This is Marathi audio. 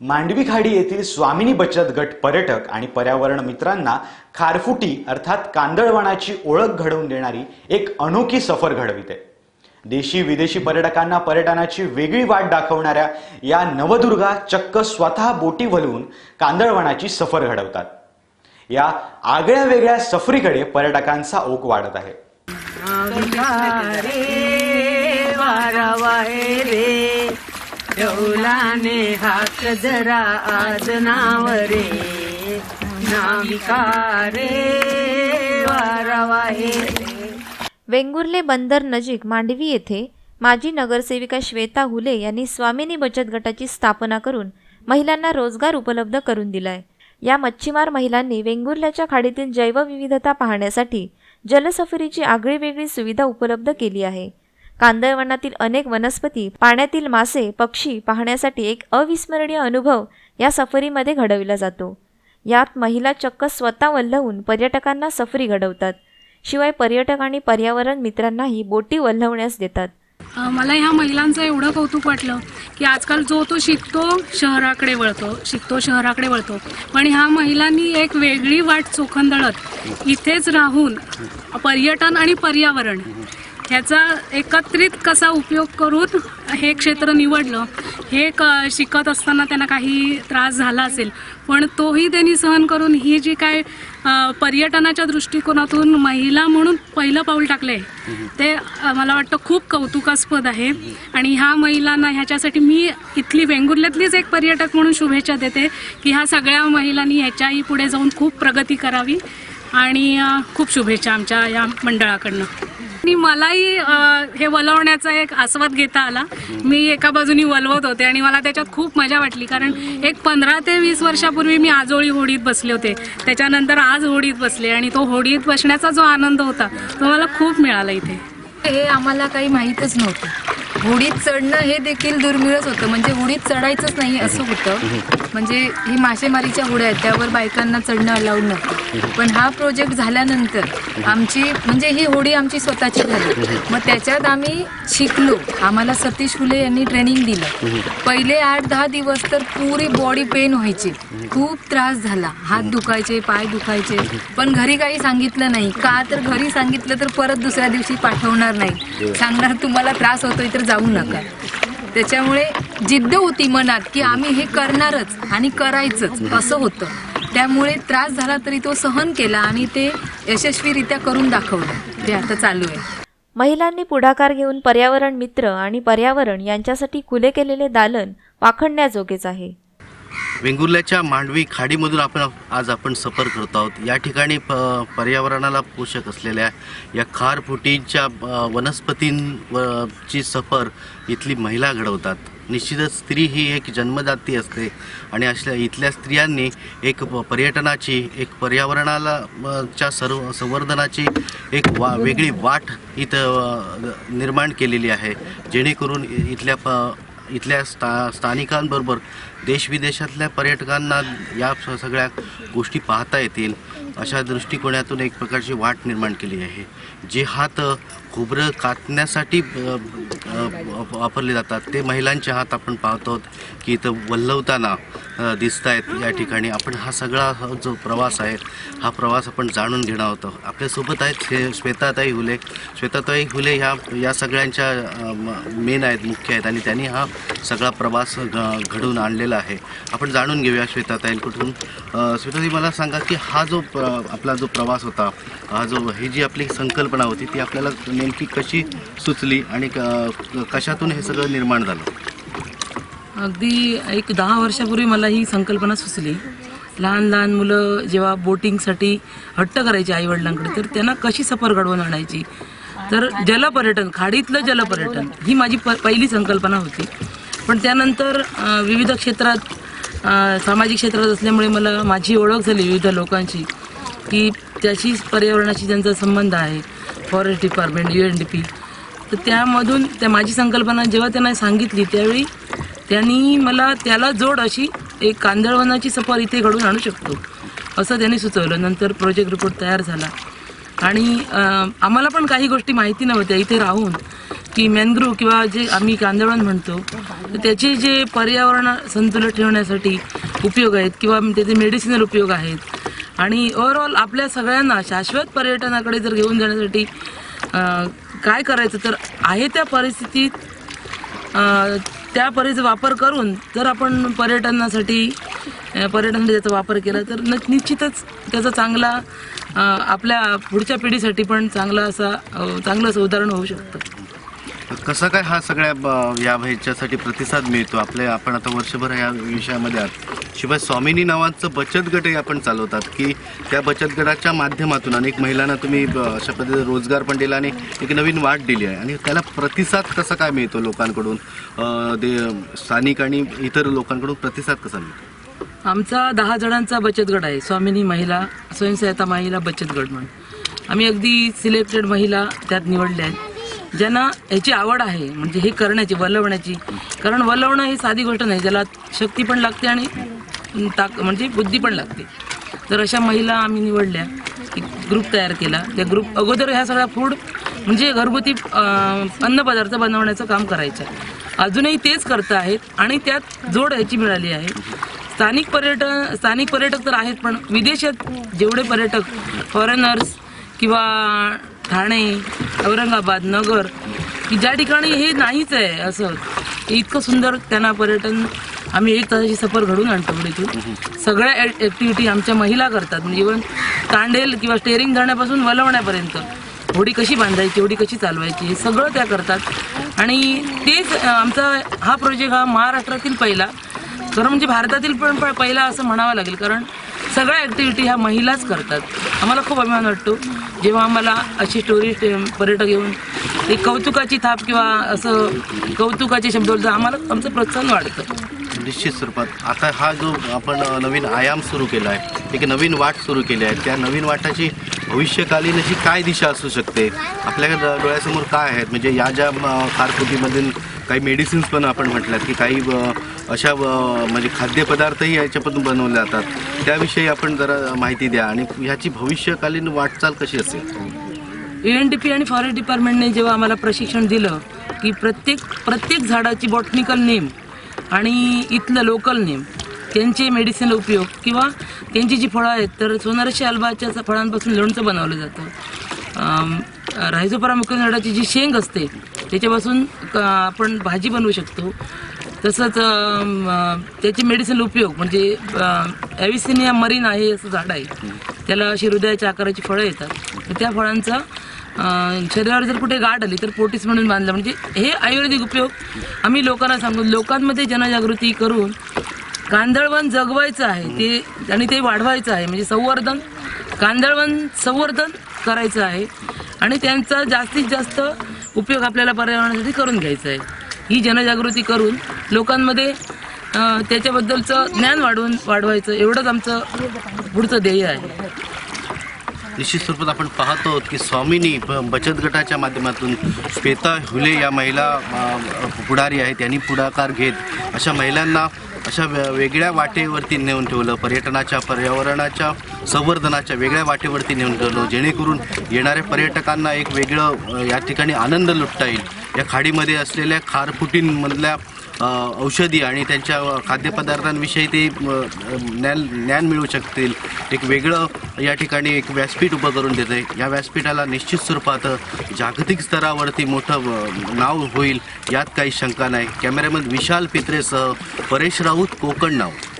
मांडवी खाडी येथील स्वामिनी बचत गट पर्यटक आणि पर्यावरण मित्रांना खारफुटी अर्थात कांदळवनाची ओळख घडवून देणारी एक अनोखी सफर घडविते। देशी विदेशी पर्यटकांना पर्यटनाची वेगळी वाट दाखवणाऱ्या या नवदुर्गा चक्क स्वतः बोटी वलवून कांदळवनाची सफर घडवतात। या आगळ्या वेगळ्या सफरीकडे पर्यटकांचा ओघ वाढत आहे। डौलाने हात जरा आज नावरे नाविका रे वारावा हे। वेंगुर्ले बंदर नजीक मांडवी येथे माजी नगरसेविका श्वेता हुले यांनी स्वामिनी बचत गटाची स्थापना करून महिलांना रोजगार उपलब्ध करून दिलाय। या मच्छीमार महिलांनी वेंगुर्ल्याच्या खाडीतील जैवविविधता पाहण्यासाठी जलसफरीची आगळीवेगळी सुविधा उपलब्ध केली आहे। कांदळवनातील अनेक वनस्पती, पाण्यातील मासे, पक्षी पाहण्यासाठी एक अविस्मरणीय अनुभव या सफरीमध्ये घडविला जातो। यात महिला चक्क स्वतः वल्हवून पर्यटकांना सफरी घडवतात। शिवाय पर्यटक आणि पर्यावरण मित्रांनाही बोटी वल्हवण्यास देतात। मला ह्या महिलांचं एवढं कौतुक वाटलं की आजकाल जो तो शिकतो शहराकडे वळतो, पण ह्या महिलांनी एक वेगळी वाट चोखंदळत इथेच राहून पर्यटन आणि पर्यावरण ह्याचा एकत्रित कसा उपयोग करून हे क्षेत्र निवडलं। हे शिकत असताना त्यांना काही त्रास झाला असेल, पण तोही त्यांनी सहन करून ही जी काय पर्यटनाच्या दृष्टिकोनातून महिला म्हणून पहिलं पाऊल टाकले ते मला वाटतं खूप कौतुकास्पद आहे। आणि ह्या महिलांना ह्याच्यासाठी मी इथली वेंगुर्ल्यातलीच एक पर्यटक म्हणून शुभेच्छा देते की ह्या सगळ्या महिलांनी ह्याच्याही पुढे जाऊन खूप प्रगती करावी आणि खूप शुभेच्छा आमच्या या मंडळाकडनं। आणि मलाही हे वलवण्याचा एक आस्वाद घेता आला। मी एका बाजूनी वलवत होते आणि मला त्याच्यात खूप मजा वाटली, कारण एक 15 ते 20 वर्षापूर्वी मी आजोळी होडीत बसले होते, त्याच्यानंतर आज होडीत बसले आणि तो होडीत बसण्याचा जो आनंद होता तो मला खूप मिळाला इथे। हे आम्हाला काही माहीतच नव्हतं। होडीत चढणं हे देखील दुर्मिळच होतं, म्हणजे होडीत चढायचंच नाही असं होतं। म्हणजे ही मासेमारीच्या होड्या आहेत त्यावर बायकांना चढणं अलाउड नव्हतं, पण हा प्रोजेक्ट झाल्यानंतर आमची म्हणजे ही होडी आमची स्वतःची झाली। मग त्याच्यात आम्ही शिकलो, आम्हाला सतीश हुले यांनी ट्रेनिंग दिलं। पहिले 8-10 दिवस तर पुरी बॉडी पेन व्हायची, खूप त्रास झाला, हात दुखायचे, पाय दुखायचे, पण घरी काही सांगितलं नाही। का तर घरी सांगितलं तर परत दुसऱ्या दिवशी पाठवणार नाही, सांगणार तुम्हाला त्रास होतोय तर जाऊ नका। त्याच्यामुळे जिद्द होती मनात की आम्ही हे करणारच आणि करायचंच असं होतं। त्यामुळे त्रास झाला तरी तो सहन केला आणि ते यशस्वीरित्या करून दाखवलं। ते आता चालू आहे। महिलांनी पुढाकार घेऊन पर्यावरण मित्र आणि पर्यावरण यांच्यासाठी खुले केलेले दालन वाखणण्याजोगेच आहे। वेंगुर्ल्याच्या मांडवी खाडीमधून आज आपण सफर करत आहोत। या ठिकाणी पर्यावरणाला पोषक असलेल्या या खारफुटीच्या वनस्पतींची सफर इथली महिला घडवतात। निश्चितच स्त्री ही एक जन्मदाती असते आणि अशा इथल्या स्त्रियांनी एक पर्यटनाची, एक पर्यावरणाला च्या संवर्धनाची एक वेगळी वाट इथं निर्माण केलेली आहे, जेणेकरून इथल्या स्थानिकांबरोबर देशविदेशातल्या पर्यटकांना या सगळ्या गोष्टी पाहता येतील अशा दृष्टिकोनातून एक प्रकारची वाट निर्माण केली आहे। जे हात खोबरं कातण्यासाठी वापरले जातात ते महिलांचे हात आपण पाहतो की इथं वल्हवताना दिसत आहेत। या ठिकाणी आपण हा सगळा जो प्रवास आहे हा प्रवास आपण जाणून घेणार आहोत। आपल्यासोबत आहेत श्वेताताई हुले या सगळ्यांच्या मेन आहेत, मुख्य आहेत आणि त्यांनी हा सगळा प्रवास घडवून आणलेला आहे। आपण जाणून घेऊया श्वेताताईंकडून। श्वेताताई, मला सांगा की हा जो आपला जो प्रवास होता, ही जी आपली संकल्पना होती ती आपल्याला नेमकी कशी सुचली आणि कशातून हे सगळं निर्माण झालं? अगदी एक 10 वर्षापूर्वी मला ही संकल्पना सुचली। लहान मुलं जेव्हा बोटिंगसाठी हट्ट करायचे आईवडिलांकडे, तर त्यांना कशी सफर घडवून आणायची, तर जलपर्यटन, खाडीतलं जलपर्यटन ही माझी पहिली संकल्पना होती। पण त्यानंतर विविध क्षेत्रात, सामाजिक क्षेत्रात असल्यामुळे मला माझी ओळख झाली विविध लोकांची की त्याची पर्यावरणाशी ज्यांचा संबंध आहे, फॉरेस्ट डिपार्टमेंट, UNDP, तर त्यामधून माझी संकल्पना जेव्हा त्यांना सांगितली त्यावेळी त्यांनी मला त्याला जोड अशी एक कांदळवनाची सफर इथे घडवून आणू शकतो असं त्यांनी सुचवलं। नंतर प्रोजेक्ट रिपोर्ट तयार झाला आणि आम्हाला पण काही गोष्टी माहिती नव्हत्या इथे राहून, की मॅनग्रोव्ह किंवा जे आम्ही कांदळवन म्हणतो तर त्याचे जे पर्यावरण संतुलन ठेवण्यासाठी उपयोग आहेत किंवा त्याचे मेडिसिनल उपयोग आहेत आणि ओव्हरऑल आपल्या सगळ्यांना शाश्वत पर्यटनाकडे जर घेऊन जाण्यासाठी काय करायचं तर आहे त्या परिस्थितीत त्या परीचा वापर करून जर आपण पर्यटनासाठी त्याचा वापर केला तर निश्चितच त्याचा चांगला आपल्या पुढच्या पिढीसाठी पण चांगलं असं उदाहरण होऊ शकतं. कसा काय हा सगळ्या या ह्याच्यासाठी प्रतिसाद मिळतो आपण आता वर्षभर या विषयामध्ये आहात. शिवाय स्वामिनी नावाचं बचत गटही आपण चालवतात की त्या बचत गटाच्या माध्यमातून अनेक महिलांना तुम्ही अशा पद्धतीने रोजगार पण दिला आणि एक नवीन वाट दिली आहे आणि त्याला प्रतिसाद कसा काय मिळतो लोकांकडून, स्थानिक आणि इतर लोकांकडून प्रतिसाद कसा मिळतो? आमचा 10 जणांचा बचत गट आहे, स्वामिनी महिला स्वयंसहायता महिला बचत गट म्हणून. आम्ही अगदी सिलेक्टेड महिला त्यात निवडल्या आहेत ज्यांना ह्याची आवड आहे, म्हणजे हे करण्याची, वलवण्याची. कारण वलवणं ही साधी गोष्ट नाही, ज्याला शक्ती पण लागते आणि म्हणजे बुद्धी पण लागते. तर अशा महिला आम्ही निवडल्या, एक ग्रुप तयार केला. त्या ग्रुप अगोदर ह्या सगळ्या फूड म्हणजे घरगुती अन्नपदार्थ बनवण्याचं काम करायचं. अजूनही तेच करत आहेत आणि त्यात जोड ह्याची मिळाली आहे. स्थानिक पर्यटक तर आहेत, पण विदेशात जेवढे पर्यटक फॉरेनर्स किंवा ठाणे, औरंगाबाद, नगर की ज्या ठिकाणी हे नाहीच आहे असं इतकं सुंदर त्यांना पर्यटन आम्ही 1 तासाची सफर घडून आणतो. इथून सगळ्या ॲक्टिव्हिटी आमच्या महिला करतात. म्हणजे इव्हन कांडेल किंवा स्टेअरिंग धरण्यापासून वलवण्यापर्यंत, होडी कशी बांधायची, होडी कशी चालवायची, हे सगळं त्या करतात. आणि तेच आमचा हा प्रोजेक्ट हा महाराष्ट्रातील पहिला, खरं म्हणजे भारतातील पण पहिला असं म्हणावं लागेल. कारण सगळ्या ॲक्टिव्हिटी ह्या महिलाच करतात. आम्हाला खूप अभिमान वाटतो जेव्हा आम्हाला अशी टुरिस्ट पर्यटक येऊन एक कौतुकाची थाप किंवा असं कौतुकाचे शब्द बोलतात, आम्हाला आमचं प्रोत्साहन वाढतं. निश्चित स्वरूपात आता हा जो आपण नवीन आयाम सुरू केला आहे, एक नवीन वाट सुरू केली आहे, त्या नवीन वाटाची भविष्यकालीन अशी काय दिशा असू शकते आपल्या डोळ्यासमोर काय आहेत? म्हणजे या ज्या खारफुटीमधील काही मेडिसिन्स पण आपण म्हटल्यात की काही अशा म्हणजे खाद्यपदार्थही याच्यापासून बनवले जातात, त्याविषयी आपण जरा माहिती द्या आणि ह्याची भविष्यकालीन वाटचाल कशी असेल? UNDP आणि फॉरेस्ट डिपार्टमेंटने जेव्हा आम्हाला प्रशिक्षण दिलं की प्रत्येक झाडाची बॉटनिकल नेम आणि इथलं लोकल नेम, त्यांचे मेडिसिनल उपयोग किंवा त्यांची जी फळं आहेत, तर सोनारशी अल्बाच्या फळांपासून लोणचं बनवलं जातं. रायझोपरा मुख्य झाडाची जी शेंग असते त्याच्यापासून आपण भाजी बनवू शकतो. तसंच त्याचे मेडिसिनल उपयोग म्हणजे ॲव्हिसिनिया मरीन आहे असं झाड आहे, त्याला अशी हृदयाच्या आकाराची फळं येतात. तर त्या फळांचा शरीरावर जर कुठे गाठ आली तर पोटीस म्हणून बांधलं. म्हणजे हे आयुर्वेदिक उपयोग आम्ही लोकांना सांगून लोकांमध्ये जनजागृती करून कांदळवन जगवायचं आहे ते आणि ते वाढवायचं आहे. म्हणजे कांदळवन संवर्धन करायचं आहे आणि त्यांचा जास्तीत जास्त उपयोग आपल्याला पर्यावरणासाठी करून घ्यायचा आहे. ही जनजागृती करून लोकांमध्ये त्याच्याबद्दलचं ज्ञान वाढवायचं, एवढंच आमचं पुढचं ध्येय आहे. निश्चित स्वरूपात आपण पाहतो की स्वामिनी बचत गटाच्या माध्यमातून श्वेता हुले या महिला पुढारी आहेत. त्यांनी पुढाकार घेत अशा महिलांना अशा वेगळ्या वाटेवरती नेऊन ठेवलं, पर्यटनाच्या, पर्यावरणाच्या संवर्धनाच्या वेगळ्या वाटेवरती नेऊन ठेवलं, जेणेकरून येणाऱ्या पर्यटकांना एक वेगळं या ठिकाणी आनंद लुटता येईल. या खाडीमध्ये असलेल्या खारफुटींमधल्या औषधी आणि त्यांच्या खाद्यपदार्थांविषयी ते ज्ञान मिळू शकतील. एक वेगळं या ठिकाणी एक व्यासपीठ उभं करून देतं आहे. या व्यासपीठाला निश्चित स्वरूपात जागतिक स्तरावरती मोठं नाव होईल यात काही शंका नाही. कॅमेरामॅन विशाल पित्रेसह परेश राऊत, कोकण नाव.